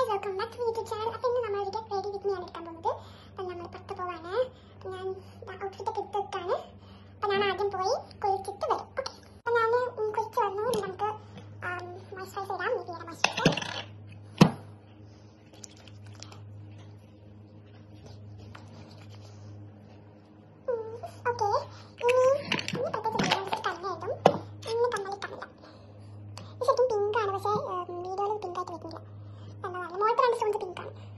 Welcome back to YouTube channel. അപ്പോൾ ഇന്ന് നമ്മൾ ഒരു റെഡി വിത്ത് ഞാൻ എടുക്കാൻ പോകുന്നത്. അപ്പോൾ നമ്മൾ പുറത്ത് പോവാണ്. ഞാൻ ഔട്ട്ഫിറ്റ് ഒക്കെ എടുത്ത് വെക്കാണ്. അപ്പോൾ ഞാൻ ആദ്യം പോയി കുളിച്ചിട്ട് വരും. ഓക്കെ, അപ്പോൾ ഞാൻ കുളിച്ച് വന്നു. നമുക്ക് മോയ്സ്ചറൈസർ ഇടാം. നീതിയുടെ മോയ്സ്ചറൈസർ. ഓക്കെ, ഇനി പ്രത്യേകിച്ച് കണ്ണ് എഴുതും. ഇന്ന് കണ്ണിലിട്ടില്ല. ഇത് ശരിക്കും പിങ്കാണ്, പക്ഷേ വീഡിയോയിൽ പിങ്കായിട്ട് വരുന്നില്ല. മോൾക്ക് 2 സ്റ്റോൺസ് പിങ്കാണ്.